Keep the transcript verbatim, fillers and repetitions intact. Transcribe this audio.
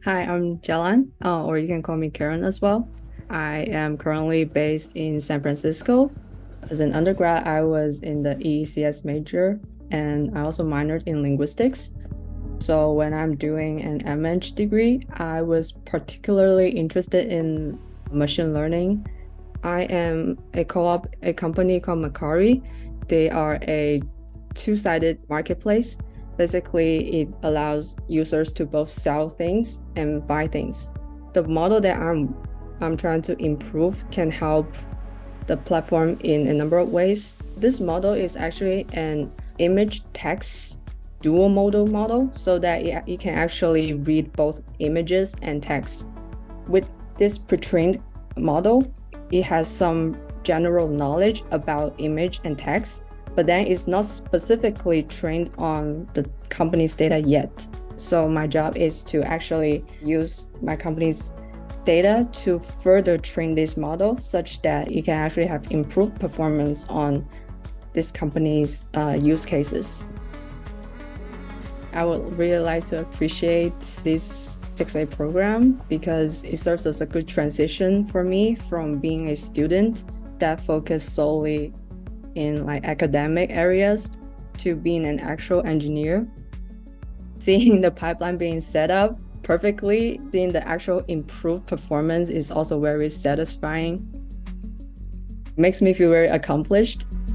Hi, I'm Jialan, uh, or you can call me Karen as well. I am currently based in San Francisco. As an undergrad, I was in the E E C S major, and I also minored in linguistics. So when I'm doing an MEng degree, I was particularly interested in machine learning. I am a co-op, a company called Macari. They are a two-sided marketplace. Basically, it allows users to both sell things and buy things. The model that I'm I'm trying to improve can help the platform in a number of ways. This model is actually an image text dual modal model so that it, it can actually read both images and text. With this pre-trained model, it has some general knowledge about image and text, but then it's not specifically trained on the company's data yet. So my job is to actually use my company's data to further train this model such that it can actually have improved performance on this company's uh, use cases. I would really like to appreciate this six A program because it serves as a good transition for me from being a student that focused solely in like academic areas to being an actual engineer. Seeing the pipeline being set up perfectly, seeing the actual improved performance is also very satisfying. It makes me feel very accomplished.